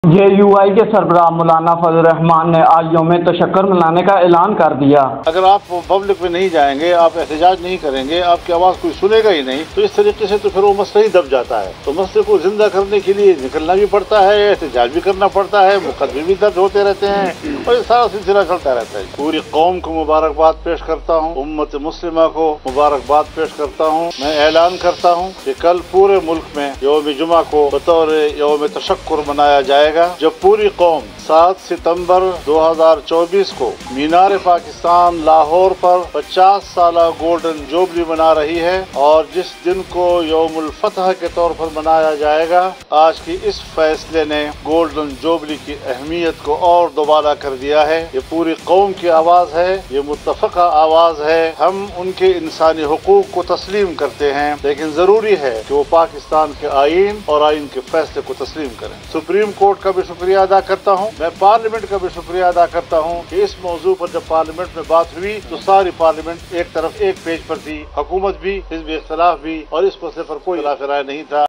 JUI के सरबराह मौलाना फजल रहमान ने आज यौम तशक्कुर मनाने का ऐलान कर दिया। अगर आप पब्लिक में नहीं जाएंगे, आप एहतजाज नहीं करेंगे, आपकी आवाज कोई सुनेगा ही नहीं, तो इस तरीके से तो फिर वो मसला ही दब जाता है। तो मसले को जिंदा करने के लिए निकलना भी पड़ता है, एहतजाज भी करना पड़ता है, मुकदमे भी दर्ज होते रहते हैं और ये सारा सिलसिला चलता रहता है। पूरी कौम को मुबारकबाद पेश करता हूँ, उम्मत मुस्लिमा को मुबारकबाद पेश करता हूँ। मैं ऐलान करता हूँ कि कल पूरे मुल्क में यौम जुमा को बतौर यौम तशक्कुर मनाया जाएगा। जब पूरी कौम 7 सितंबर 2024 को मीनार पाकिस्तान लाहौर पर 50 साला गोल्डन जुबली मना रही है और जिस दिन को यौमुल फतह के तौर पर मनाया जाएगा, आज की इस फैसले ने गोल्डन जुबली की अहमियत को और दोबारा कर दिया है। ये पूरी कौम की आवाज है, ये मुत्तफ़क़ा आवाज है। हम उनके इंसानी हुकूक को तस्लीम करते हैं, लेकिन जरूरी है कि वो पाकिस्तान के आईन और आईन के फैसले को तस्लीम करें। सुप्रीम कोर्ट का भी शुक्रिया अदा करता हूँ, मैं पार्लियामेंट का भी शुक्रिया अदा करता हूँ कि इस मौजू पर जब पार्लियामेंट में बात हुई तो सारी पार्लियामेंट एक तरफ एक पेज पर थी, हुकूमत भी, हिज़्ब इख्तिलाफ भी, और इस मसले पर कोई इख्तिलाफ राय नहीं था।